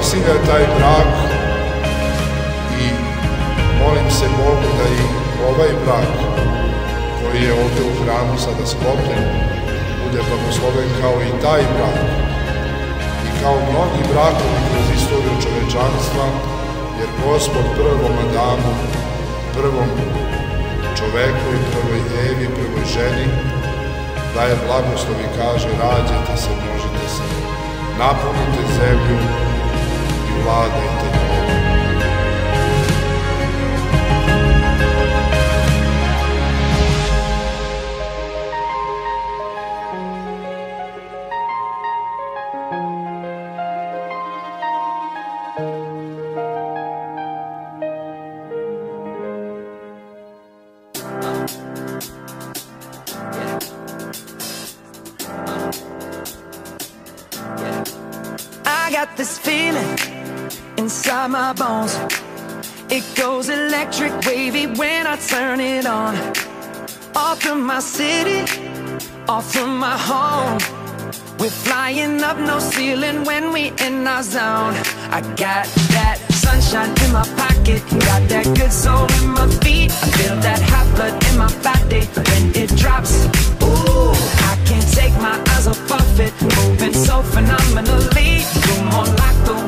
mislim da je taj brak i molim se Bogu da i ovaj brak koji je ovdje u hramu sada sklopljen bude blagosloven kao i taj brak i kao mnogi brakovi kroz istoriju čovečanstva, jer Gospod prvom Adamu, prvom čoveku i prvoj Evi, prvoj ženi daje blagoslov i kaže rađajte se, množite se, napunite zemlju i vladajte njom. I got this feeling inside my bones. It goes electric wavy when I turn it on. Off from my city, off from my home. We're flying up, no ceiling when we in our zone. I got that sunshine in my pocket, got that good soul in my feet. I feel that hot blood in my body when it drops. Ooh, I can't take my eyes off of it, moving so phenomenally. You're more like the